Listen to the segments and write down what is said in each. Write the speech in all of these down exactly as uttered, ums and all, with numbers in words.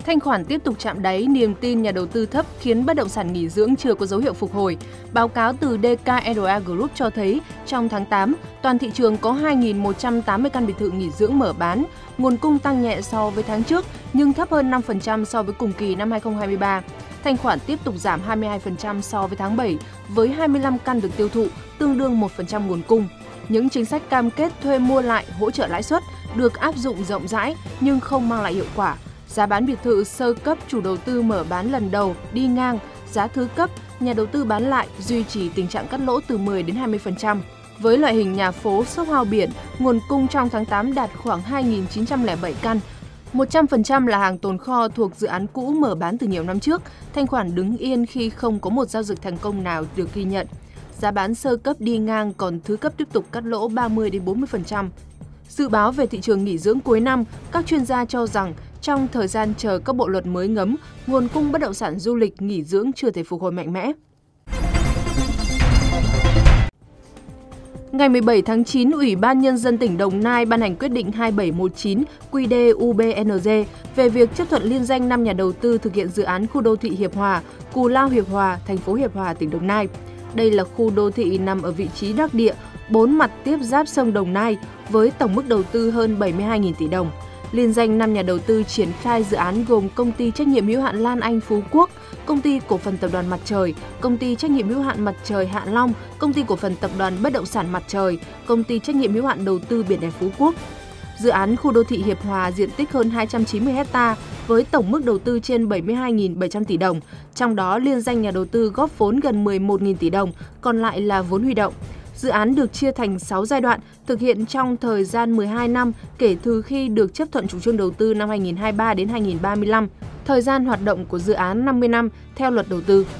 Thanh khoản tiếp tục chạm đáy, niềm tin nhà đầu tư thấp khiến bất động sản nghỉ dưỡng chưa có dấu hiệu phục hồi. Báo cáo từ đê ca rờ a Group cho thấy, trong tháng tám, toàn thị trường có hai nghìn một trăm tám mươi căn biệt thự nghỉ dưỡng mở bán. Nguồn cung tăng nhẹ so với tháng trước, nhưng thấp hơn năm phần trăm so với cùng kỳ năm hai không hai ba. Thanh khoản tiếp tục giảm hai mươi hai phần trăm so với tháng bảy, với hai mươi lăm căn được tiêu thụ, tương đương một phần trăm nguồn cung. Những chính sách cam kết thuê mua lại, hỗ trợ lãi suất được áp dụng rộng rãi nhưng không mang lại hiệu quả. Giá bán biệt thự sơ cấp chủ đầu tư mở bán lần đầu đi ngang, giá thứ cấp nhà đầu tư bán lại duy trì tình trạng cắt lỗ từ mười đến hai mươi phần trăm. Với loại hình nhà phố shop house biển, nguồn cung trong tháng tám đạt khoảng hai nghìn chín trăm lẻ bảy căn. một trăm phần trăm là hàng tồn kho thuộc dự án cũ mở bán từ nhiều năm trước. Thanh khoản đứng yên khi không có một giao dịch thành công nào được ghi nhận. Giá bán sơ cấp đi ngang, còn thứ cấp tiếp tục cắt lỗ ba mươi đến bốn mươi phần trăm. Dự báo về thị trường nghỉ dưỡng cuối năm, các chuyên gia cho rằng trong thời gian chờ các bộ luật mới ngấm, nguồn cung bất động sản du lịch nghỉ dưỡng chưa thể phục hồi mạnh mẽ. Ngày mười bảy tháng chín, Ủy ban Nhân dân tỉnh Đồng Nai ban hành quyết định hai bảy một chín quy đê u bê en giê về việc chấp thuận liên danh năm nhà đầu tư thực hiện dự án khu đô thị Hiệp Hòa, Cù Lao Hiệp Hòa, thành phố Hiệp Hòa, tỉnh Đồng Nai. Đây là khu đô thị nằm ở vị trí đắc địa, bốn mặt tiếp giáp sông Đồng Nai với tổng mức đầu tư hơn bảy mươi hai nghìn tỷ đồng. Liên danh năm nhà đầu tư triển khai dự án gồm Công ty trách nhiệm hữu hạn Lan Anh Phú Quốc, Công ty cổ phần tập đoàn Mặt Trời, Công ty trách nhiệm hữu hạn Mặt Trời Hạ Long, Công ty cổ phần tập đoàn Bất động sản Mặt Trời, Công ty trách nhiệm hữu hạn Đầu tư Biển đẹp Phú Quốc. Dự án khu đô thị Hiệp Hòa diện tích hơn hai trăm chín mươi héc ta với tổng mức đầu tư trên bảy mươi hai nghìn bảy trăm tỷ đồng, trong đó liên danh nhà đầu tư góp vốn gần mười một nghìn tỷ đồng, còn lại là vốn huy động. Dự án được chia thành sáu giai đoạn, thực hiện trong thời gian mười hai năm kể từ khi được chấp thuận chủ trương đầu tư năm hai nghìn không trăm hai mươi ba đến hai nghìn không trăm ba mươi lăm. Thời gian hoạt động của dự án năm mươi năm theo luật đầu tư.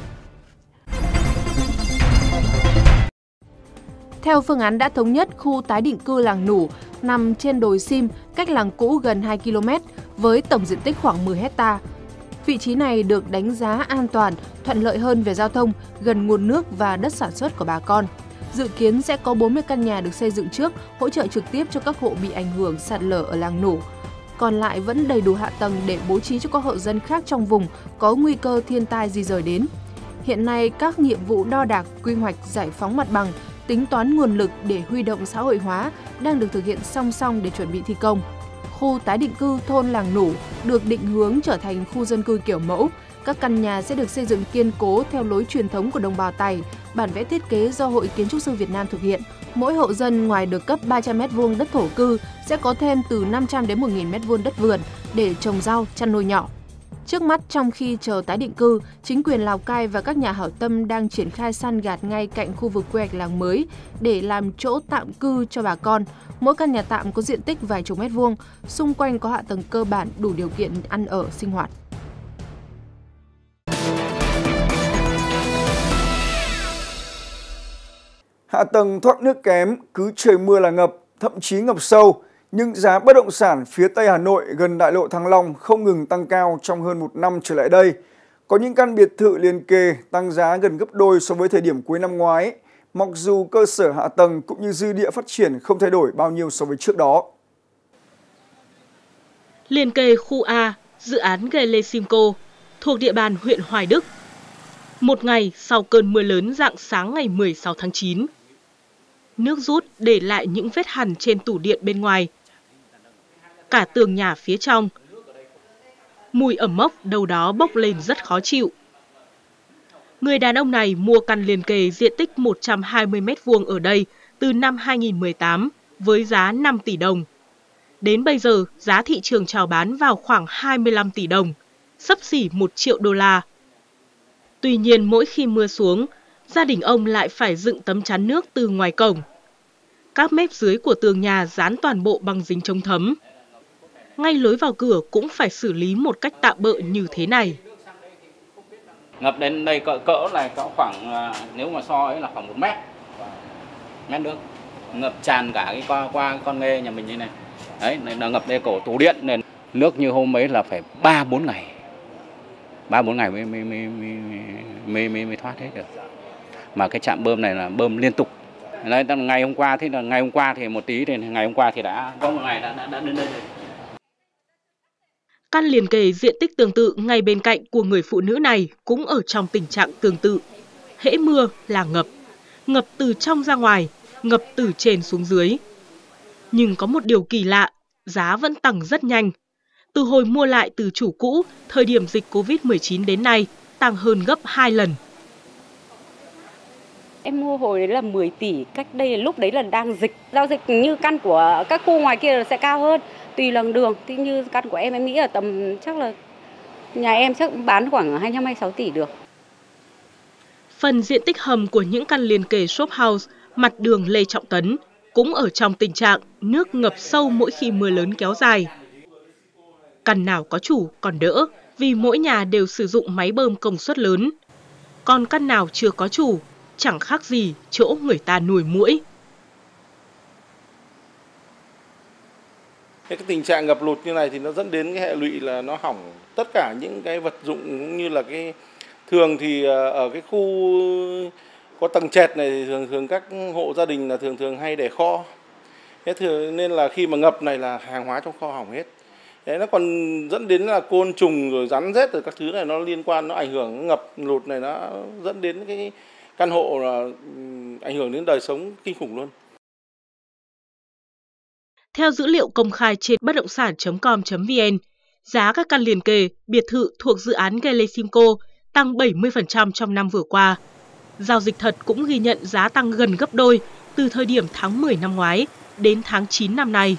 Theo phương án đã thống nhất, khu tái định cư Làng Nủ nằm trên đồi Sim, cách làng cũ gần hai ki lô mét, với tổng diện tích khoảng mười héc ta. Vị trí này được đánh giá an toàn, thuận lợi hơn về giao thông, gần nguồn nước và đất sản xuất của bà con. Dự kiến sẽ có bốn mươi căn nhà được xây dựng trước, hỗ trợ trực tiếp cho các hộ bị ảnh hưởng sạt lở ở Làng Nủ. Còn lại vẫn đầy đủ hạ tầng để bố trí cho các hộ dân khác trong vùng có nguy cơ thiên tai di dời đến. Hiện nay, các nhiệm vụ đo đạc, quy hoạch, giải phóng mặt bằng, tính toán nguồn lực để huy động xã hội hóa đang được thực hiện song song để chuẩn bị thi công. Khu tái định cư thôn Làng Nủ được định hướng trở thành khu dân cư kiểu mẫu. Các căn nhà sẽ được xây dựng kiên cố theo lối truyền thống của đồng bào Tày, bản vẽ thiết kế do Hội Kiến trúc sư Việt Nam thực hiện. Mỗi hộ dân ngoài được cấp ba trăm mét vuông đất thổ cư sẽ có thêm từ năm trăm đến một nghìn mét vuông đất vườn để trồng rau, chăn nuôi nhỏ. Trước mắt, trong khi chờ tái định cư, chính quyền Lào Cai và các nhà hảo tâm đang triển khai san gạt ngay cạnh khu vực quy hoạch làng mới để làm chỗ tạm cư cho bà con. Mỗi căn nhà tạm có diện tích vài chục mét vuông, xung quanh có hạ tầng cơ bản đủ điều kiện ăn ở, sinh hoạt. Hạ tầng thoát nước kém, cứ trời mưa là ngập, thậm chí ngập sâu. Nhưng giá bất động sản phía Tây Hà Nội gần đại lộ Thăng Long không ngừng tăng cao trong hơn một năm trở lại đây. Có những căn biệt thự liền kề tăng giá gần gấp đôi so với thời điểm cuối năm ngoái, mặc dù cơ sở hạ tầng cũng như dư địa phát triển không thay đổi bao nhiêu so với trước đó. Liền kề khu A, dự án Gelesimco, thuộc địa bàn huyện Hoài Đức. Một ngày sau cơn mưa lớn rạng sáng ngày mười sáu tháng chín, nước rút để lại những vết hằn trên tủ điện bên ngoài, cả tường nhà phía trong. Mùi ẩm mốc đâu đó bốc lên rất khó chịu. Người đàn ông này mua căn liền kề diện tích một trăm hai mươi mét vuông ở đây từ năm hai nghìn không trăm mười tám với giá năm tỷ đồng. Đến bây giờ, giá thị trường chào bán vào khoảng hai mươi lăm tỷ đồng, xấp xỉ một triệu đô la. Tuy nhiên, mỗi khi mưa xuống, gia đình ông lại phải dựng tấm chắn nước từ ngoài cổng. Các mép dưới của tường nhà dán toàn bộ bằng dính chống thấm. Ngay lối vào cửa cũng phải xử lý một cách tạm bợ như thế này. Ngập đến đây cỡ cỡ là cỡ khoảng, nếu mà so ấy là khoảng một mét, mét nước. Ngập tràn cả cái qua, qua con nghê nhà mình như này. Đấy, là ngập đây cổ tủ điện này. Nước như hôm ấy là phải ba bốn ngày. ba bốn ngày mới, mới, mới, mới, mới, mới thoát hết được. Mà cái trạm bơm này là bơm liên tục. Đấy, ngày hôm qua thì là ngày hôm qua thì một tí thì ngày hôm qua thì đã có một ngày đã đã, đã đến đây rồi. Căn liền kề diện tích tương tự ngay bên cạnh của người phụ nữ này cũng ở trong tình trạng tương tự. Hễ mưa là ngập, ngập từ trong ra ngoài, ngập từ trên xuống dưới. Nhưng có một điều kỳ lạ, giá vẫn tăng rất nhanh. Từ hồi mua lại từ chủ cũ, thời điểm dịch Covid mười chín đến nay, tăng hơn gấp hai lần. Em mua hồi đấy là mười tỷ, cách đây lúc đấy là đang dịch. Giao dịch như căn của các khu ngoài kia sẽ cao hơn, tùy lần đường. Thì như căn của em, em nghĩ là tầm chắc là nhà em chắc bán khoảng hai trăm hai mươi sáu tỷ được. Phần diện tích hầm của những căn liền kề shop house, mặt đường Lê Trọng Tấn cũng ở trong tình trạng nước ngập sâu mỗi khi mưa lớn kéo dài. Căn nào có chủ còn đỡ vì mỗi nhà đều sử dụng máy bơm công suất lớn. Còn căn nào chưa có chủ, chẳng khác gì chỗ người ta nuôi muỗi. Cái tình trạng ngập lụt như này thì nó dẫn đến cái hệ lụy là nó hỏng tất cả những cái vật dụng, cũng như là cái thường thì ở cái khu có tầng trệt này thì thường thường các hộ gia đình là thường thường hay để kho. Thế thường nên là khi mà ngập này là hàng hóa trong kho hỏng hết. Đấy, nó còn dẫn đến là côn trùng rồi rắn rết rồi các thứ này nó liên quan, nó ảnh hưởng ngập lụt này, nó dẫn đến cái căn hộ là ảnh hưởng đến đời sống kinh khủng luôn. Theo dữ liệu công khai trên bất động sản chấm com chấm vn, giá các căn liền kề, biệt thự thuộc dự án Gelesimco tăng bảy mươi phần trăm trong năm vừa qua. Giao dịch thật cũng ghi nhận giá tăng gần gấp đôi từ thời điểm tháng mười năm ngoái đến tháng chín năm nay.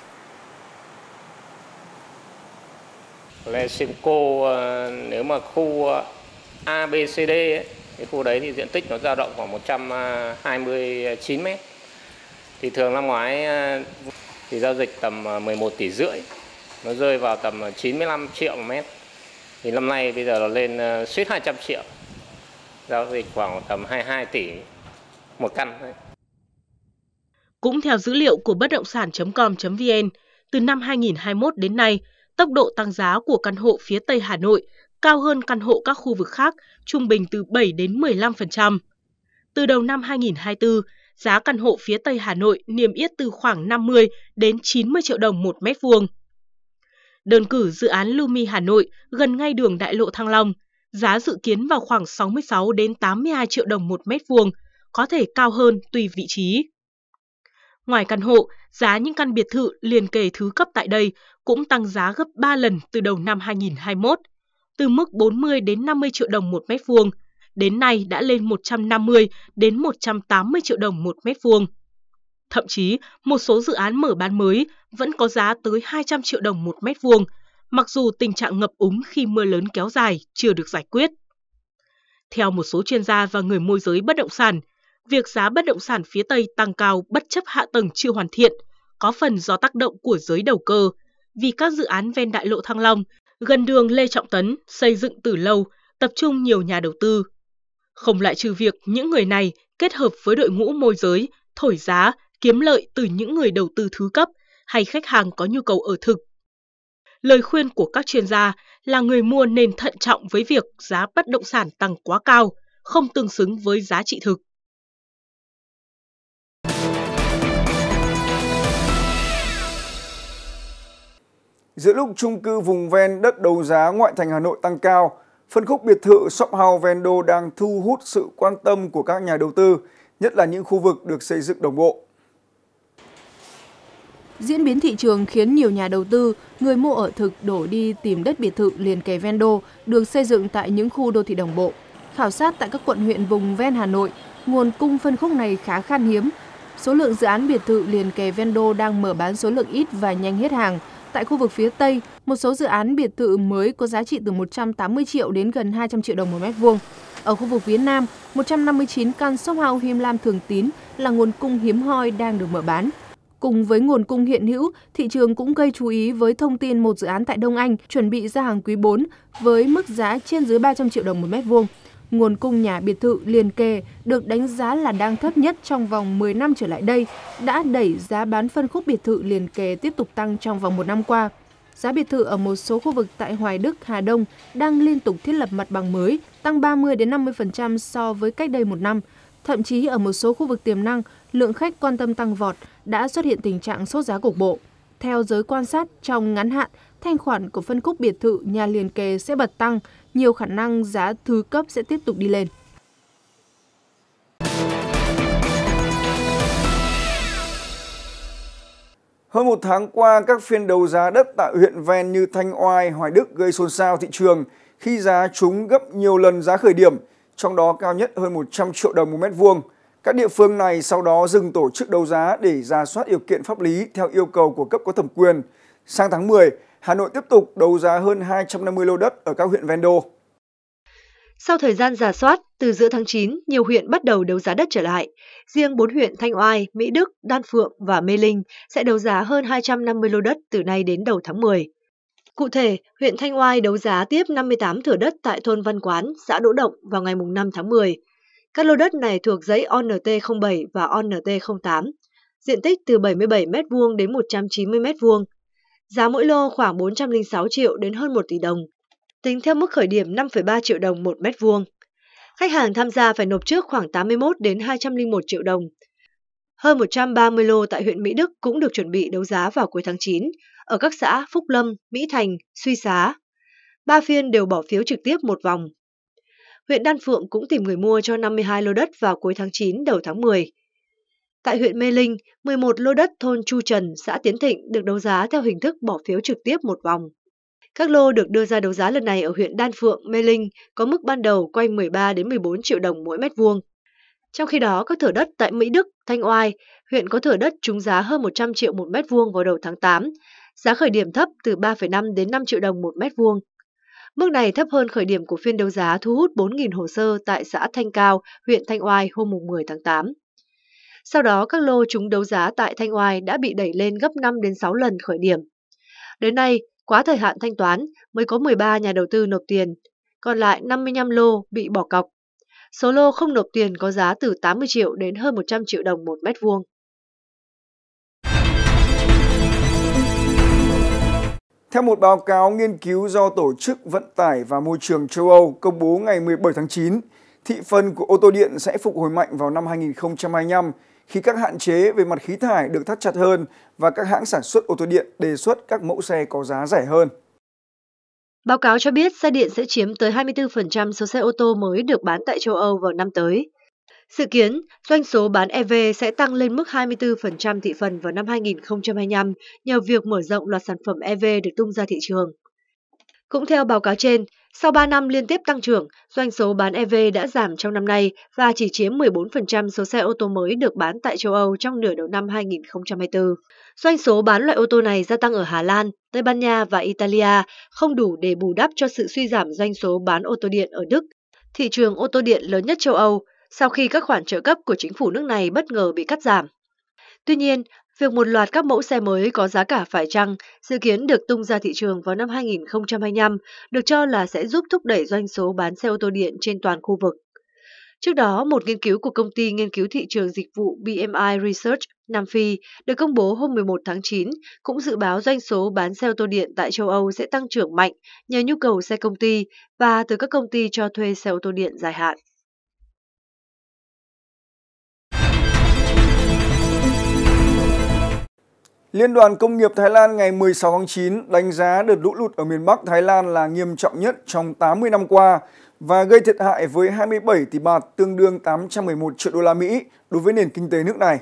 Gelesimco nếu mà khu A, B, C, D ấy, cái khu đấy thì diện tích nó dao động khoảng một trăm hai mươi chín mét. Thì thường năm ngoái thì giao dịch tầm mười một tỷ rưỡi, nó rơi vào tầm chín mươi lăm triệu một mét. Thì năm nay bây giờ nó lên suýt hai trăm triệu, giao dịch khoảng tầm hai mươi hai tỷ một căn. Cũng theo dữ liệu của bất động sản chấm com chấm vn, từ năm hai nghìn không trăm hai mươi mốt đến nay, tốc độ tăng giá của căn hộ phía Tây Hà Nội cao hơn căn hộ các khu vực khác, trung bình từ bảy đến mười lăm phần trăm. Từ đầu năm hai nghìn không trăm hai mươi tư, giá căn hộ phía Tây Hà Nội niêm yết từ khoảng năm mươi đến chín mươi triệu đồng một mét vuông. Đơn cử dự án Lumi Hà Nội gần ngay đường đại lộ Thăng Long, giá dự kiến vào khoảng sáu mươi sáu đến tám mươi hai triệu đồng một mét vuông, có thể cao hơn tùy vị trí. Ngoài căn hộ, giá những căn biệt thự liền kề thứ cấp tại đây cũng tăng giá gấp ba lần từ đầu năm hai nghìn không trăm hai mươi mốt, từ mức bốn mươi đến năm mươi triệu đồng một mét vuông, đến nay đã lên một trăm năm mươi đến một trăm tám mươi triệu đồng một mét vuông. Thậm chí, một số dự án mở bán mới vẫn có giá tới hai trăm triệu đồng một mét vuông, mặc dù tình trạng ngập úng khi mưa lớn kéo dài chưa được giải quyết. Theo một số chuyên gia và người môi giới bất động sản, việc giá bất động sản phía Tây tăng cao bất chấp hạ tầng chưa hoàn thiện, có phần do tác động của giới đầu cơ, vì các dự án ven đại lộ Thăng Long, gần đường Lê Trọng Tấn xây dựng từ lâu, tập trung nhiều nhà đầu tư. Không loại trừ việc những người này kết hợp với đội ngũ môi giới, thổi giá, kiếm lợi từ những người đầu tư thứ cấp hay khách hàng có nhu cầu ở thực. Lời khuyên của các chuyên gia là người mua nên thận trọng với việc giá bất động sản tăng quá cao, không tương xứng với giá trị thực. Giữa lúc chung cư vùng ven đất đấu giá ngoại thành Hà Nội tăng cao, phân khúc biệt thự shop house ven đô đang thu hút sự quan tâm của các nhà đầu tư, nhất là những khu vực được xây dựng đồng bộ. Diễn biến thị trường khiến nhiều nhà đầu tư, người mua ở thực đổ đi tìm đất biệt thự liền kề ven đô được xây dựng tại những khu đô thị đồng bộ. Khảo sát tại các quận huyện vùng ven Hà Nội, nguồn cung phân khúc này khá khan hiếm. Số lượng dự án biệt thự liền kề ven đô đang mở bán số lượng ít và nhanh hết hàng. Tại khu vực phía Tây, một số dự án biệt thự mới có giá trị từ một trăm tám mươi triệu đến gần hai trăm triệu đồng một mét vuông. Ở khu vực phía Nam, một trăm năm mươi chín căn shop house Him Lam Thường Tín là nguồn cung hiếm hoi đang được mở bán. Cùng với nguồn cung hiện hữu, thị trường cũng gây chú ý với thông tin một dự án tại Đông Anh chuẩn bị ra hàng quý bốn với mức giá trên dưới ba trăm triệu đồng một mét vuông. Nguồn cung nhà biệt thự liền kề được đánh giá là đang thấp nhất trong vòng mười năm trở lại đây, đã đẩy giá bán phân khúc biệt thự liền kề tiếp tục tăng trong vòng một năm qua. Giá biệt thự ở một số khu vực tại Hoài Đức, Hà Đông đang liên tục thiết lập mặt bằng mới, tăng ba mươi đến năm mươi phần trăm so với cách đây một năm. Thậm chí ở một số khu vực tiềm năng, lượng khách quan tâm tăng vọt, đã xuất hiện tình trạng sốt giá cục bộ. Theo giới quan sát, trong ngắn hạn, thanh khoản của phân khúc biệt thự nhà liền kề sẽ bật tăng, nhiều khả năng giá thứ cấp sẽ tiếp tục đi lên. Hơn một tháng qua, các phiên đấu giá đất tại huyện ven như Thanh Oai, Hoài Đức gây xôn xao thị trường khi giá chúng gấp nhiều lần giá khởi điểm, trong đó cao nhất hơn một trăm triệu đồng một mét vuông. Các địa phương này sau đó dừng tổ chức đấu giá để rà soát điều kiện pháp lý theo yêu cầu của cấp có thẩm quyền. Sang tháng mười, Hà Nội tiếp tục đấu giá hơn hai trăm năm mươi lô đất ở các huyện ven đô. Sau thời gian rà soát, từ giữa tháng chín, nhiều huyện bắt đầu đấu giá đất trở lại. Riêng bốn huyện Thanh Oai, Mỹ Đức, Đan Phượng và Mê Linh sẽ đấu giá hơn hai trăm năm mươi lô đất từ nay đến đầu tháng mười. Cụ thể, huyện Thanh Oai đấu giá tiếp năm mươi tám thửa đất tại thôn Văn Quán, xã Đỗ Động vào ngày năm tháng mười. Các lô đất này thuộc dãy O N T không bảy và O N T không tám, diện tích từ bảy mươi bảy mét vuông đến một trăm chín mươi mét vuông. Giá mỗi lô khoảng bốn trăm lẻ sáu triệu đến hơn một tỷ đồng, tính theo mức khởi điểm năm phẩy ba triệu đồng một mét vuông. Khách hàng tham gia phải nộp trước khoảng tám mươi mốt đến hai trăm lẻ một triệu đồng. Hơn một trăm ba mươi lô tại huyện Mỹ Đức cũng được chuẩn bị đấu giá vào cuối tháng chín, ở các xã Phúc Lâm, Mỹ Thành, Suy Xá. Ba phiên đều bỏ phiếu trực tiếp một vòng. Huyện Đan Phượng cũng tìm người mua cho năm mươi hai lô đất vào cuối tháng chín đầu tháng mười. Tại huyện Mê Linh, mười một lô đất thôn Chu Trần, xã Tiến Thịnh được đấu giá theo hình thức bỏ phiếu trực tiếp một vòng. Các lô được đưa ra đấu giá lần này ở huyện Đan Phượng, Mê Linh có mức ban đầu quanh mười ba đến mười bốn triệu đồng mỗi mét vuông. Trong khi đó, các thửa đất tại Mỹ Đức, Thanh Oai, huyện có thửa đất trúng giá hơn một trăm triệu một mét vuông vào đầu tháng tám, giá khởi điểm thấp từ ba phẩy năm đến năm triệu đồng một mét vuông. Mức này thấp hơn khởi điểm của phiên đấu giá thu hút bốn nghìn hồ sơ tại xã Thanh Cao, huyện Thanh Oai hôm mười tháng tám. Sau đó, các lô trúng đấu giá tại Thanh Oai đã bị đẩy lên gấp năm đến sáu lần khởi điểm. Đến nay, quá thời hạn thanh toán mới có mười ba nhà đầu tư nộp tiền, còn lại năm mươi lăm lô bị bỏ cọc. Số lô không nộp tiền có giá từ tám mươi triệu đến hơn một trăm triệu đồng một mét vuông. Theo một báo cáo nghiên cứu do Tổ chức Vận tải và Môi trường châu Âu công bố ngày mười bảy tháng chín, thị phần của ô tô điện sẽ phục hồi mạnh vào năm hai nghìn không trăm hai mươi lăm khi các hạn chế về mặt khí thải được thắt chặt hơn và các hãng sản xuất ô tô điện đề xuất các mẫu xe có giá rẻ hơn. Báo cáo cho biết xe điện sẽ chiếm tới hai mươi tư phần trăm số xe ô tô mới được bán tại châu Âu vào năm tới. Dự kiến, doanh số bán E V sẽ tăng lên mức hai mươi tư phần trăm thị phần vào năm hai nghìn không trăm hai mươi lăm nhờ việc mở rộng loạt sản phẩm E V được tung ra thị trường. Cũng theo báo cáo trên, sau ba năm liên tiếp tăng trưởng, doanh số bán E V đã giảm trong năm nay và chỉ chiếm mười bốn phần trăm số xe ô tô mới được bán tại châu Âu trong nửa đầu năm hai nghìn không trăm hai mươi tư. Doanh số bán loại ô tô này gia tăng ở Hà Lan, Tây Ban Nha và Italia không đủ để bù đắp cho sự suy giảm doanh số bán ô tô điện ở Đức, thị trường ô tô điện lớn nhất châu Âu, sau khi các khoản trợ cấp của chính phủ nước này bất ngờ bị cắt giảm. Tuy nhiên, việc một loạt các mẫu xe mới có giá cả phải chăng dự kiến được tung ra thị trường vào năm hai nghìn không trăm hai mươi lăm được cho là sẽ giúp thúc đẩy doanh số bán xe ô tô điện trên toàn khu vực. Trước đó, một nghiên cứu của công ty nghiên cứu thị trường dịch vụ B M I Research Nam Phi được công bố hôm mười một tháng chín cũng dự báo doanh số bán xe ô tô điện tại châu Âu sẽ tăng trưởng mạnh nhờ nhu cầu xe công ty và từ các công ty cho thuê xe ô tô điện dài hạn. Liên đoàn Công nghiệp Thái Lan ngày mười sáu tháng chín đánh giá đợt lũ lụt ở miền Bắc Thái Lan là nghiêm trọng nhất trong tám mươi năm qua và gây thiệt hại với hai mươi bảy tỷ baht tương đương tám trăm mười một triệu đô la Mỹ đối với nền kinh tế nước này.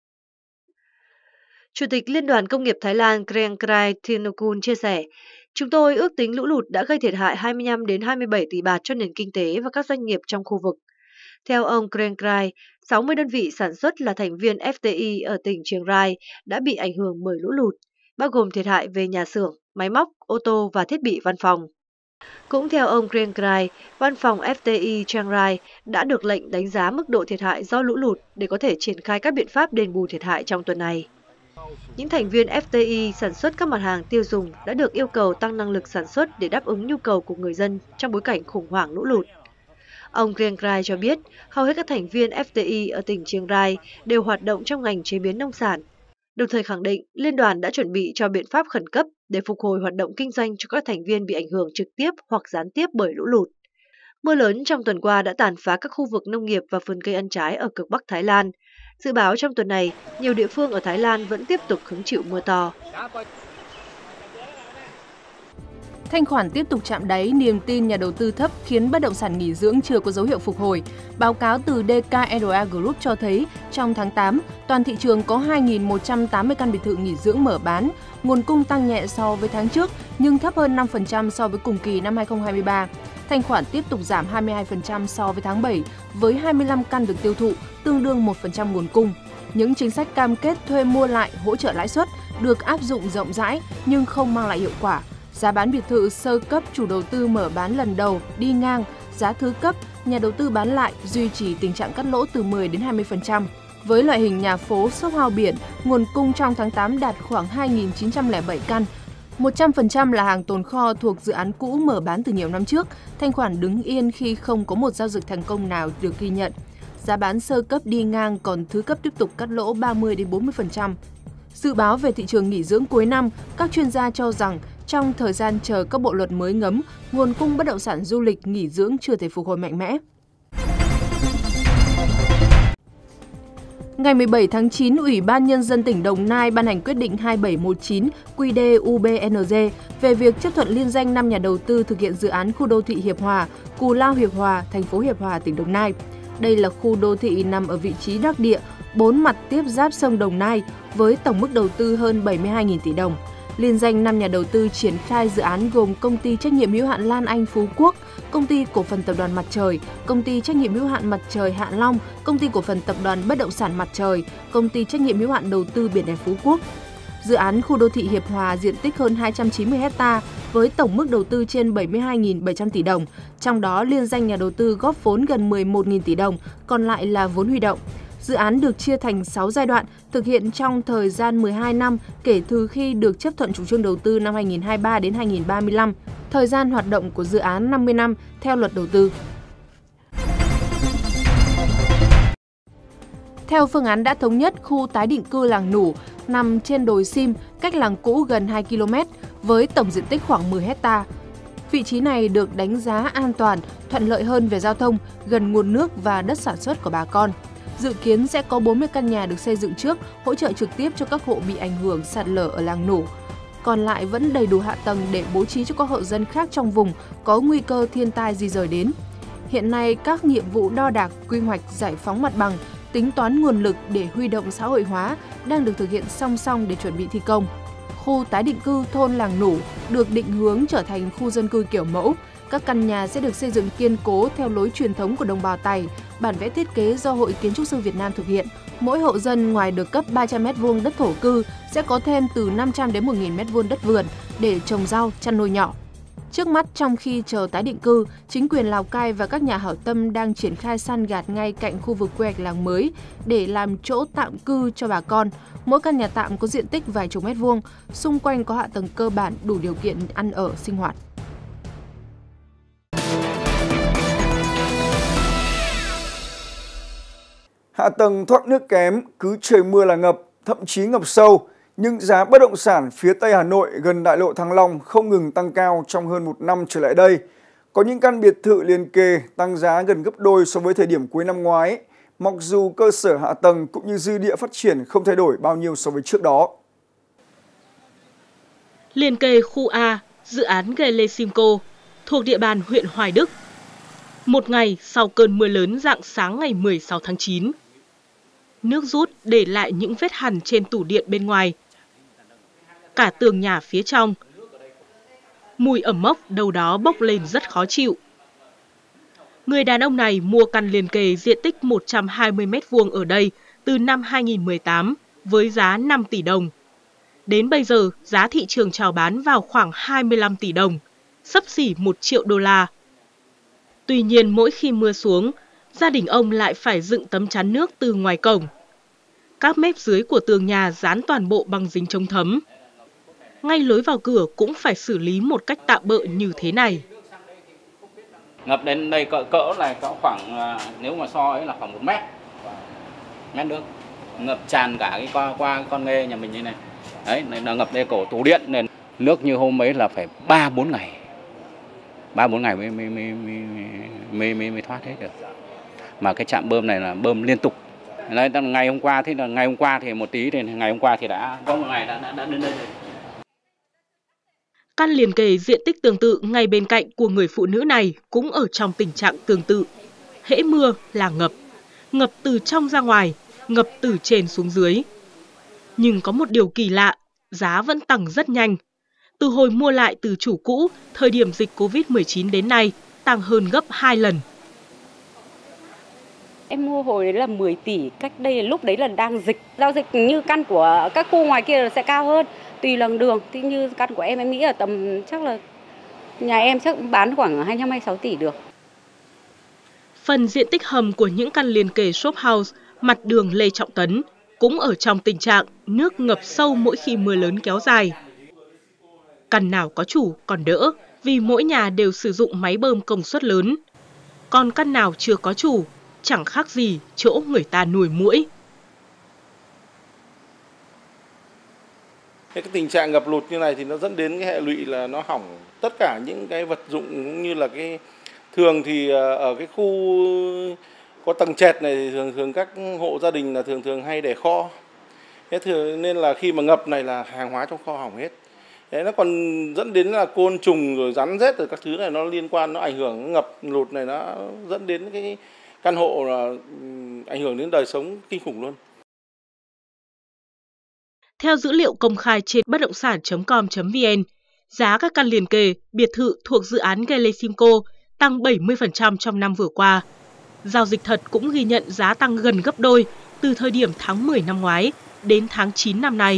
Chủ tịch Liên đoàn Công nghiệp Thái Lan Krengkrai Thinukul chia sẻ, chúng tôi ước tính lũ lụt đã gây thiệt hại hai mươi lăm đến hai mươi bảy tỷ baht cho nền kinh tế và các doanh nghiệp trong khu vực. Theo ông Krengkrai, sáu mươi đơn vị sản xuất là thành viên F T I ở tỉnh Chiang Rai đã bị ảnh hưởng bởi lũ lụt, bao gồm thiệt hại về nhà xưởng, máy móc, ô tô và thiết bị văn phòng. Cũng theo ông Krengkrai, văn phòng F T I Chiang Rai đã được lệnh đánh giá mức độ thiệt hại do lũ lụt để có thể triển khai các biện pháp đền bù thiệt hại trong tuần này. Những thành viên F T I sản xuất các mặt hàng tiêu dùng đã được yêu cầu tăng năng lực sản xuất để đáp ứng nhu cầu của người dân trong bối cảnh khủng hoảng lũ lụt. Ông Krengkrai cho biết hầu hết các thành viên F T I ở tỉnh Chiang Rai đều hoạt động trong ngành chế biến nông sản, đồng thời khẳng định liên đoàn đã chuẩn bị cho biện pháp khẩn cấp để phục hồi hoạt động kinh doanh cho các thành viên bị ảnh hưởng trực tiếp hoặc gián tiếp bởi lũ lụt. Mưa lớn trong tuần qua đã tàn phá các khu vực nông nghiệp và vườn cây ăn trái ở cực Bắc Thái Lan. Dự báo trong tuần này, nhiều địa phương ở Thái Lan vẫn tiếp tục hứng chịu mưa to. Thanh khoản tiếp tục chạm đáy, niềm tin nhà đầu tư thấp khiến bất động sản nghỉ dưỡng chưa có dấu hiệu phục hồi. Báo cáo từ đê ca rờ a Group cho thấy, trong tháng tám, toàn thị trường có hai nghìn một trăm tám mươi căn biệt thự nghỉ dưỡng mở bán. Nguồn cung tăng nhẹ so với tháng trước, nhưng thấp hơn năm phần trăm so với cùng kỳ năm hai nghìn không trăm hai mươi ba. Thanh khoản tiếp tục giảm hai mươi hai phần trăm so với tháng bảy, với hai mươi lăm căn được tiêu thụ, tương đương một phần trăm nguồn cung. Những chính sách cam kết thuê mua lại, hỗ trợ lãi suất được áp dụng rộng rãi nhưng không mang lại hiệu quả. Giá bán biệt thự sơ cấp chủ đầu tư mở bán lần đầu đi ngang, giá thứ cấp nhà đầu tư bán lại duy trì tình trạng cắt lỗ từ mười đến hai mươi phần trăm. Với loại hình nhà phố shop house biển, nguồn cung trong tháng tám đạt khoảng hai nghìn chín trăm lẻ bảy căn. một trăm phần trăm là hàng tồn kho thuộc dự án cũ mở bán từ nhiều năm trước. Thanh khoản đứng yên khi không có một giao dịch thành công nào được ghi nhận. Giá bán sơ cấp đi ngang, còn thứ cấp tiếp tục cắt lỗ ba mươi đến bốn mươi phần trăm. Dự báo về thị trường nghỉ dưỡng cuối năm, các chuyên gia cho rằng trong thời gian chờ các bộ luật mới ngấm, nguồn cung bất động sản du lịch nghỉ dưỡng chưa thể phục hồi mạnh mẽ. Ngày mười bảy tháng chín, Ủy ban Nhân dân tỉnh Đồng Nai ban hành quyết định hai bảy một chín quy đê u bê en giê về việc chấp thuận liên danh năm nhà đầu tư thực hiện dự án khu đô thị Hiệp Hòa, Cù Lao Hiệp Hòa, thành phố Hiệp Hòa, tỉnh Đồng Nai. Đây là khu đô thị nằm ở vị trí đắc địa, bốn mặt tiếp giáp sông Đồng Nai với tổng mức đầu tư hơn bảy mươi hai nghìn tỷ đồng. Liên danh năm nhà đầu tư triển khai dự án gồm Công ty trách nhiệm hữu hạn Lan Anh Phú Quốc, Công ty cổ phần Tập đoàn Mặt Trời, Công ty trách nhiệm hữu hạn Mặt Trời Hạ Long, Công ty cổ phần Tập đoàn Bất động sản Mặt Trời, Công ty trách nhiệm hữu hạn Đầu tư Biển đẹp Phú Quốc. Dự án khu đô thị Hiệp Hòa diện tích hơn hai trăm chín mươi héc ta với tổng mức đầu tư trên bảy mươi hai nghìn bảy trăm tỷ đồng, trong đó liên danh nhà đầu tư góp vốn gần mười một nghìn tỷ đồng, còn lại là vốn huy động. Dự án được chia thành sáu giai đoạn, thực hiện trong thời gian mười hai năm kể từ khi được chấp thuận chủ trương đầu tư năm hai nghìn không trăm hai mươi ba đến hai nghìn không trăm ba mươi lăm. Thời gian hoạt động của dự án năm mươi năm theo luật đầu tư. Theo phương án đã thống nhất, khu tái định cư Làng Nủ nằm trên đồi Sim, cách làng cũ gần hai ki lô mét với tổng diện tích khoảng mười héc ta. Vị trí này được đánh giá an toàn, thuận lợi hơn về giao thông, gần nguồn nước và đất sản xuất của bà con. Dự kiến sẽ có bốn mươi căn nhà được xây dựng trước, hỗ trợ trực tiếp cho các hộ bị ảnh hưởng sạt lở ở Làng Nủ. Còn lại vẫn đầy đủ hạ tầng để bố trí cho các hộ dân khác trong vùng có nguy cơ thiên tai di dời đến. Hiện nay, các nhiệm vụ đo đạc, quy hoạch, giải phóng mặt bằng, tính toán nguồn lực để huy động xã hội hóa đang được thực hiện song song để chuẩn bị thi công. Khu tái định cư thôn Làng Nủ được định hướng trở thành khu dân cư kiểu mẫu. Các căn nhà sẽ được xây dựng kiên cố theo lối truyền thống của đồng bào Tày, bản vẽ thiết kế do Hội Kiến trúc sư Việt Nam thực hiện. Mỗi hộ dân ngoài được cấp ba trăm mét vuông đất thổ cư sẽ có thêm từ năm trăm đến một nghìn mét vuông đất vườn để trồng rau, chăn nuôi nhỏ. Trước mắt, trong khi chờ tái định cư, chính quyền Lào Cai và các nhà hảo tâm đang triển khai san gạt ngay cạnh khu vực quy hoạch làng mới để làm chỗ tạm cư cho bà con. Mỗi căn nhà tạm có diện tích vài chục mét vuông, xung quanh có hạ tầng cơ bản đủ điều kiện ăn ở, sinh hoạt. Hạ tầng thoát nước kém, cứ trời mưa là ngập, thậm chí ngập sâu. Nhưng giá bất động sản phía Tây Hà Nội gần đại lộ Thăng Long không ngừng tăng cao trong hơn một năm trở lại đây. Có những căn biệt thự liền kề tăng giá gần gấp đôi so với thời điểm cuối năm ngoái, mặc dù cơ sở hạ tầng cũng như dư địa phát triển không thay đổi bao nhiêu so với trước đó. Liền kề khu A, dự án Gelesimco, thuộc địa bàn huyện Hoài Đức. Một ngày sau cơn mưa lớn rạng sáng ngày mười sáu tháng chín, nước rút để lại những vết hằn trên tủ điện bên ngoài, cả tường nhà phía trong. Mùi ẩm mốc đâu đó bốc lên rất khó chịu. Người đàn ông này mua căn liền kề diện tích một trăm hai mươi mét vuông ở đây từ năm hai nghìn không trăm mười tám với giá năm tỷ đồng. Đến bây giờ, giá thị trường chào bán vào khoảng hai mươi lăm tỷ đồng, xấp xỉ một triệu đô la. Tuy nhiên, mỗi khi mưa xuống, gia đình ông lại phải dựng tấm chắn nước từ ngoài cổng. Các mép dưới của tường nhà dán toàn bộ bằng dính chống thấm. Ngay lối vào cửa cũng phải xử lý một cách tạm bợ như thế này. Ngập đến đây cỡ, cỡ này có khoảng, nếu mà so ấy là khoảng một mét, mét nước. Ngập tràn cả cái qua, qua con nghê nhà mình như này. Đấy, là ngập đây cổ tủ điện nên nước như hôm ấy là phải ba bốn ngày. ba bốn ngày mới mới, mới, mới, mới, mới, mới thoát hết được. Mà cái trạm bơm này là bơm liên tục. Đấy, ngày hôm qua thì là ngày hôm qua thì một tí thì ngày hôm qua thì đã có một ngày đã đã, đã đến đây rồi. Căn liền kề diện tích tương tự ngay bên cạnh của người phụ nữ này cũng ở trong tình trạng tương tự. Hễ mưa là ngập, ngập từ trong ra ngoài, ngập từ trên xuống dưới. Nhưng có một điều kỳ lạ, giá vẫn tăng rất nhanh. Từ hồi mua lại từ chủ cũ, thời điểm dịch Covid mười chín đến nay, tăng hơn gấp hai lần. Em mua hồi đấy là mười tỷ, cách đây lúc đấy là đang dịch. Giao dịch như căn của các khu ngoài kia sẽ cao hơn, tùy lần đường. Thì như căn của em, em nghĩ là tầm chắc là nhà em chắc bán khoảng hai trăm hai mươi sáu tỷ được. Phần diện tích hầm của những căn liền kề shop house, mặt đường Lê Trọng Tấn cũng ở trong tình trạng nước ngập sâu mỗi khi mưa lớn kéo dài. Căn nào có chủ còn đỡ vì mỗi nhà đều sử dụng máy bơm công suất lớn. Còn căn nào chưa có chủ, chẳng khác gì chỗ người ta nuôi muỗi. Cái tình trạng ngập lụt như này thì nó dẫn đến cái hệ lụy là nó hỏng tất cả những cái vật dụng, cũng như là cái thường thì ở cái khu có tầng trệt này thì thường thường các hộ gia đình là thường thường hay để kho. Thế thường nên là khi mà ngập này là hàng hóa trong kho hỏng hết. Thế nó còn dẫn đến là côn trùng rồi rắn rết rồi các thứ này nó liên quan, nó ảnh hưởng ngập lụt này, nó dẫn đến cái căn hộ là ảnh hưởng đến đời sống kinh khủng luôn. Theo dữ liệu công khai trên bất động sản chấm com chấm vn, giá các căn liền kề, biệt thự thuộc dự án Gelesimco tăng bảy mươi phần trăm trong năm vừa qua. Giao dịch thật cũng ghi nhận giá tăng gần gấp đôi từ thời điểm tháng mười năm ngoái đến tháng chín năm nay.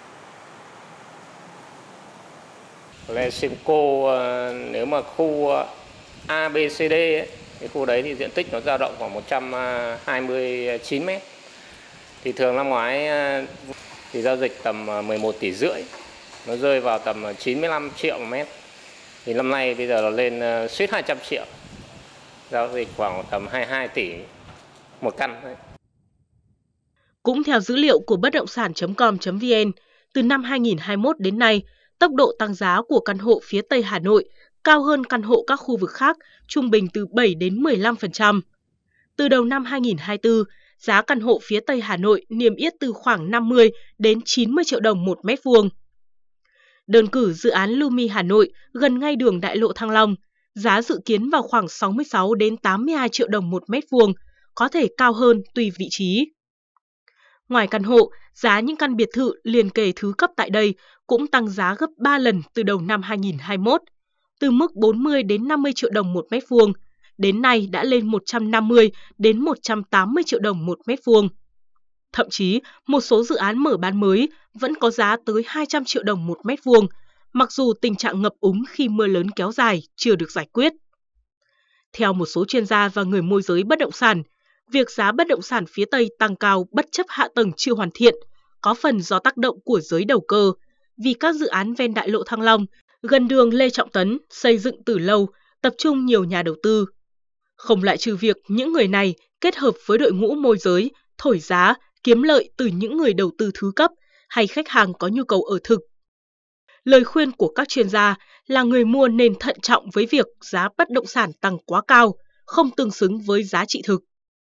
Gelesimco nếu mà khu A, B, C, D ấy, cái khu đấy thì diện tích nó dao động khoảng một trăm hai mươi chín mét. Thì thường năm ngoái thì giao dịch tầm mười một tỷ rưỡi, nó rơi vào tầm chín mươi lăm triệu một mét. Thì năm nay bây giờ là lên suýt hai trăm triệu, giao dịch khoảng tầm hai mươi hai tỷ một căn. Cũng theo dữ liệu của bất động sản chấm com chấm vn, từ năm hai nghìn không trăm hai mươi mốt đến nay, tốc độ tăng giá của căn hộ phía Tây Hà Nội cao hơn căn hộ các khu vực khác, trung bình từ bảy đến mười lăm phần trăm. Từ đầu năm hai nghìn không trăm hai mươi tư, giá căn hộ phía Tây Hà Nội niêm yết từ khoảng năm mươi đến chín mươi triệu đồng một mét vuông. Đơn cử dự án Lumi Hà Nội gần ngay đường đại lộ Thăng Long, giá dự kiến vào khoảng sáu mươi sáu đến tám mươi hai triệu đồng một mét vuông, có thể cao hơn tùy vị trí. Ngoài căn hộ, giá những căn biệt thự liền kề thứ cấp tại đây cũng tăng giá gấp ba lần từ đầu năm hai nghìn không trăm hai mươi mốt, từ mức bốn mươi đến năm mươi triệu đồng một mét vuông, đến nay đã lên một trăm năm mươi đến một trăm tám mươi triệu đồng một mét vuông. Thậm chí, một số dự án mở bán mới vẫn có giá tới hai trăm triệu đồng một mét vuông, mặc dù tình trạng ngập úng khi mưa lớn kéo dài chưa được giải quyết. Theo một số chuyên gia và người môi giới bất động sản, việc giá bất động sản phía Tây tăng cao bất chấp hạ tầng chưa hoàn thiện, có phần do tác động của giới đầu cơ, vì các dự án ven đại lộ Thăng Long, gần đường Lê Trọng Tấn xây dựng từ lâu, tập trung nhiều nhà đầu tư. Không loại trừ việc những người này kết hợp với đội ngũ môi giới, thổi giá, kiếm lợi từ những người đầu tư thứ cấp hay khách hàng có nhu cầu ở thực. Lời khuyên của các chuyên gia là người mua nên thận trọng với việc giá bất động sản tăng quá cao, không tương xứng với giá trị thực.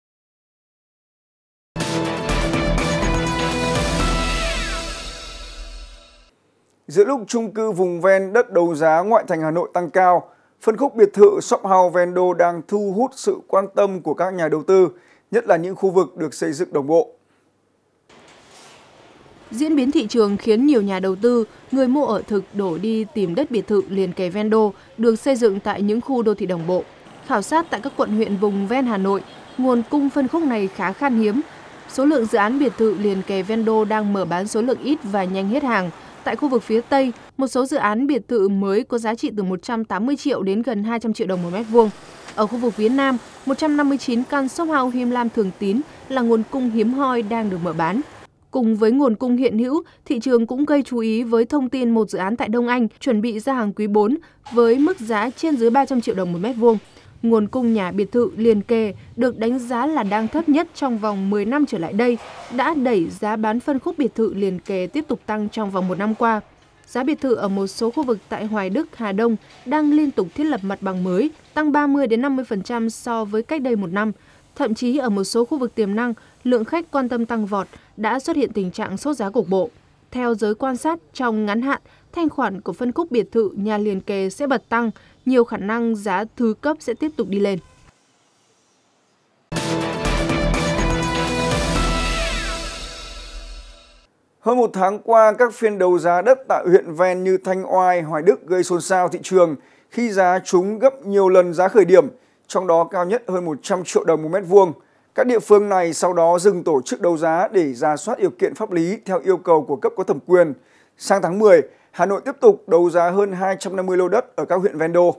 Giữa lúc chung cư vùng ven đất đấu giá ngoại thành Hà Nội tăng cao, phân khúc biệt thự shop house ven đô đang thu hút sự quan tâm của các nhà đầu tư, nhất là những khu vực được xây dựng đồng bộ. Diễn biến thị trường khiến nhiều nhà đầu tư, người mua ở thực đổ đi tìm đất biệt thự liền kề ven đô được xây dựng tại những khu đô thị đồng bộ. Khảo sát tại các quận huyện vùng ven Hà Nội, nguồn cung phân khúc này khá khan hiếm. Số lượng dự án biệt thự liền kề ven đô đang mở bán số lượng ít và nhanh hết hàng. Tại khu vực phía Tây, một số dự án biệt thự mới có giá trị từ một trăm tám mươi triệu đến gần hai trăm triệu đồng một mét vuông. Ở khu vực phía Nam, một trăm năm mươi chín căn shop house Him Lam Thường Tín là nguồn cung hiếm hoi đang được mở bán. Cùng với nguồn cung hiện hữu, thị trường cũng gây chú ý với thông tin một dự án tại Đông Anh chuẩn bị ra hàng quý bốn với mức giá trên dưới ba trăm triệu đồng một mét vuông. Nguồn cung nhà biệt thự liền kề được đánh giá là đang thấp nhất trong vòng mười năm trở lại đây, đã đẩy giá bán phân khúc biệt thự liền kề tiếp tục tăng trong vòng một năm qua. Giá biệt thự ở một số khu vực tại Hoài Đức, Hà Đông đang liên tục thiết lập mặt bằng mới, tăng ba mươi đến năm mươi phần trăm so với cách đây một năm. Thậm chí ở một số khu vực tiềm năng, lượng khách quan tâm tăng vọt, đã xuất hiện tình trạng sốt giá cục bộ. Theo giới quan sát, trong ngắn hạn, thanh khoản của phân khúc biệt thự nhà liền kề sẽ bật tăng, nhiều khả năng giá thứ cấp sẽ tiếp tục đi lên. Hơn một tháng qua, các phiên đấu giá đất tại huyện ven như Thanh Oai, Hoài Đức gây xôn xao thị trường khi giá chúng gấp nhiều lần giá khởi điểm, trong đó cao nhất hơn một trăm triệu đồng một mét vuông. Các địa phương này sau đó dừng tổ chức đấu giá để rà soát điều kiện pháp lý theo yêu cầu của cấp có thẩm quyền. Sang tháng mười, Hà Nội tiếp tục đấu giá hơn hai trăm năm mươi lô đất ở các huyện ven đô.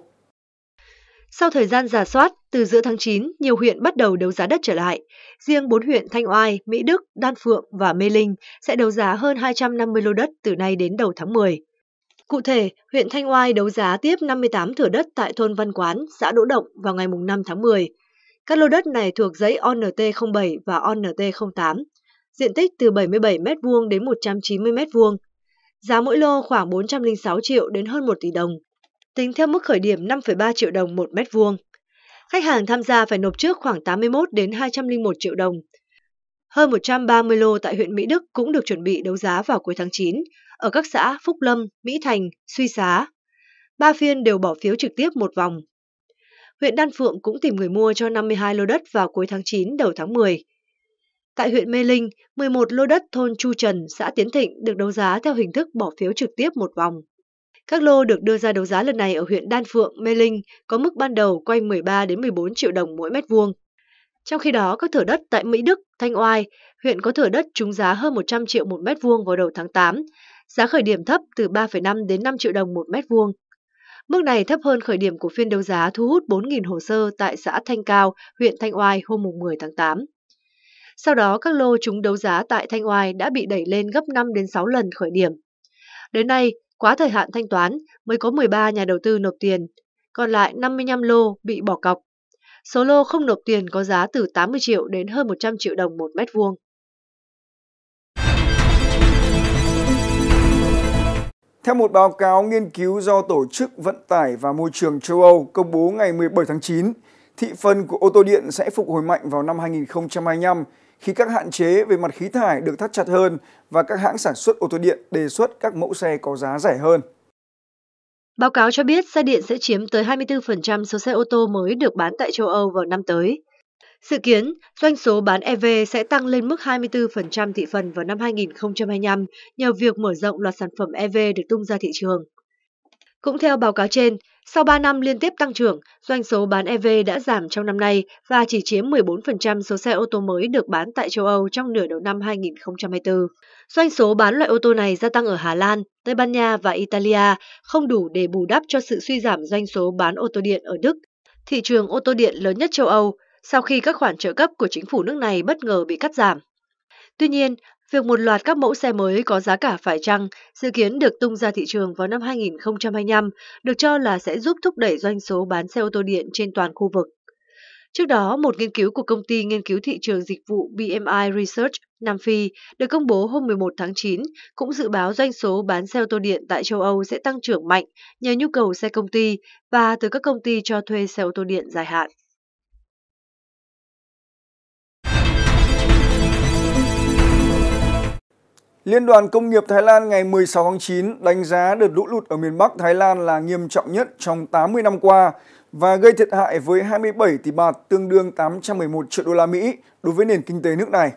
Sau thời gian rà soát, từ giữa tháng chín, nhiều huyện bắt đầu đấu giá đất trở lại. Riêng bốn huyện Thanh Oai, Mỹ Đức, Đan Phượng và Mê Linh sẽ đấu giá hơn hai trăm năm mươi lô đất từ nay đến đầu tháng mười. Cụ thể, huyện Thanh Oai đấu giá tiếp năm mươi tám thửa đất tại thôn Văn Quán, xã Đỗ Động vào ngày năm tháng mười. Các lô đất này thuộc dãy O N T không bảy và O N T không tám, diện tích từ bảy mươi bảy mét vuông đến một trăm chín mươi mét vuông. Giá mỗi lô khoảng bốn trăm lẻ sáu triệu đến hơn một tỷ đồng, tính theo mức khởi điểm năm phẩy ba triệu đồng một mét vuông. Khách hàng tham gia phải nộp trước khoảng tám mươi mốt đến hai trăm lẻ một triệu đồng. Hơn một trăm ba mươi lô tại huyện Mỹ Đức cũng được chuẩn bị đấu giá vào cuối tháng chín, ở các xã Phúc Lâm, Mỹ Thành, Suy Xá. Ba phiên đều bỏ phiếu trực tiếp một vòng. Huyện Đan Phượng cũng tìm người mua cho năm mươi hai lô đất vào cuối tháng chín, đầu tháng mười. Tại huyện Mê Linh, mười một lô đất thôn Chu Trần, xã Tiến Thịnh được đấu giá theo hình thức bỏ phiếu trực tiếp một vòng. Các lô được đưa ra đấu giá lần này ở huyện Đan Phượng, Mê Linh có mức ban đầu quanh mười ba đến mười bốn triệu đồng mỗi mét vuông. Trong khi đó, các thửa đất tại Mỹ Đức, Thanh Oai, huyện có thửa đất trúng giá hơn một trăm triệu một mét vuông vào đầu tháng tám, giá khởi điểm thấp từ ba phẩy năm đến năm triệu đồng một mét vuông. Mức này thấp hơn khởi điểm của phiên đấu giá thu hút bốn nghìn hồ sơ tại xã Thanh Cao, huyện Thanh Oai hôm mười tháng tám. Sau đó, các lô trúng đấu giá tại Thanh Oai đã bị đẩy lên gấp năm đến sáu lần khởi điểm. Đến nay, quá thời hạn thanh toán mới có mười ba nhà đầu tư nộp tiền, còn lại năm mươi lăm lô bị bỏ cọc. Số lô không nộp tiền có giá từ tám mươi triệu đến hơn một trăm triệu đồng một mét vuông. Theo một báo cáo nghiên cứu do Tổ chức Vận tải và Môi trường châu Âu công bố ngày mười bảy tháng chín, thị phần của ô tô điện sẽ phục hồi mạnh vào năm hai nghìn không trăm hai mươi lăm khi các hạn chế về mặt khí thải được thắt chặt hơn và các hãng sản xuất ô tô điện đề xuất các mẫu xe có giá rẻ hơn. Báo cáo cho biết xe điện sẽ chiếm tới hai mươi tư phần trăm số xe ô tô mới được bán tại châu Âu vào năm tới. Dự kiến, doanh số bán E V sẽ tăng lên mức hai mươi tư phần trăm thị phần vào năm hai nghìn không trăm hai mươi lăm nhờ việc mở rộng loạt sản phẩm E V được tung ra thị trường. Cũng theo báo cáo trên, sau ba năm liên tiếp tăng trưởng, doanh số bán E V đã giảm trong năm nay và chỉ chiếm mười bốn phần trăm số xe ô tô mới được bán tại châu Âu trong nửa đầu năm hai nghìn không trăm hai mươi tư. Doanh số bán loại ô tô này gia tăng ở Hà Lan, Tây Ban Nha và Italia không đủ để bù đắp cho sự suy giảm doanh số bán ô tô điện ở Đức, thị trường ô tô điện lớn nhất châu Âu, sau khi các khoản trợ cấp của chính phủ nước này bất ngờ bị cắt giảm. Tuy nhiên, việc một loạt các mẫu xe mới có giá cả phải chăng dự kiến được tung ra thị trường vào năm hai nghìn không trăm hai mươi lăm được cho là sẽ giúp thúc đẩy doanh số bán xe ô tô điện trên toàn khu vực. Trước đó, một nghiên cứu của công ty nghiên cứu thị trường dịch vụ B M I Research Nam Phi được công bố hôm mười một tháng chín cũng dự báo doanh số bán xe ô tô điện tại châu Âu sẽ tăng trưởng mạnh nhờ nhu cầu xe công ty và từ các công ty cho thuê xe ô tô điện dài hạn. Liên đoàn Công nghiệp Thái Lan ngày mười sáu tháng chín đánh giá đợt lũ lụt ở miền Bắc Thái Lan là nghiêm trọng nhất trong tám mươi năm qua và gây thiệt hại với hai mươi bảy tỷ baht tương đương tám trăm mười một triệu đô la Mỹ đối với nền kinh tế nước này.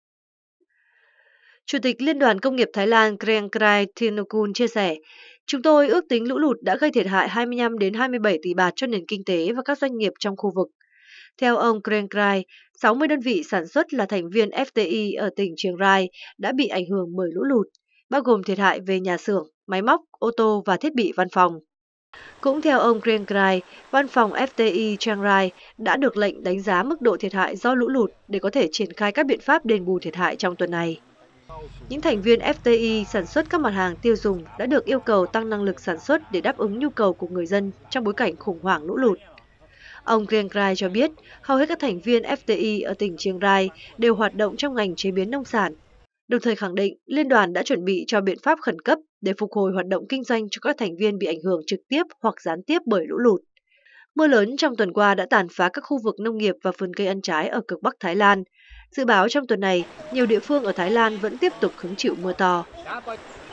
Chủ tịch Liên đoàn Công nghiệp Thái Lan Krengkrai Thinokul chia sẻ, chúng tôi ước tính lũ lụt đã gây thiệt hại hai mươi lăm đến hai mươi bảy tỷ baht cho nền kinh tế và các doanh nghiệp trong khu vực. Theo ông Krengkrai, sáu mươi đơn vị sản xuất là thành viên F T I ở tỉnh Chiang Rai đã bị ảnh hưởng bởi lũ lụt, bao gồm thiệt hại về nhà xưởng, máy móc, ô tô và thiết bị văn phòng. Cũng theo ông Krengkrai, văn phòng F T I Chiang Rai đã được lệnh đánh giá mức độ thiệt hại do lũ lụt để có thể triển khai các biện pháp đền bù thiệt hại trong tuần này. Những thành viên F T I sản xuất các mặt hàng tiêu dùng đã được yêu cầu tăng năng lực sản xuất để đáp ứng nhu cầu của người dân trong bối cảnh khủng hoảng lũ lụt. Ông Krengkrai cho biết hầu hết các thành viên F T I ở tỉnh Chiang Rai đều hoạt động trong ngành chế biến nông sản, đồng thời khẳng định liên đoàn đã chuẩn bị cho biện pháp khẩn cấp để phục hồi hoạt động kinh doanh cho các thành viên bị ảnh hưởng trực tiếp hoặc gián tiếp bởi lũ lụt. Mưa lớn trong tuần qua đã tàn phá các khu vực nông nghiệp và vườn cây ăn trái ở cực Bắc Thái Lan, Dự báo trong tuần này, nhiều địa phương ở Thái Lan vẫn tiếp tục hứng chịu mưa to.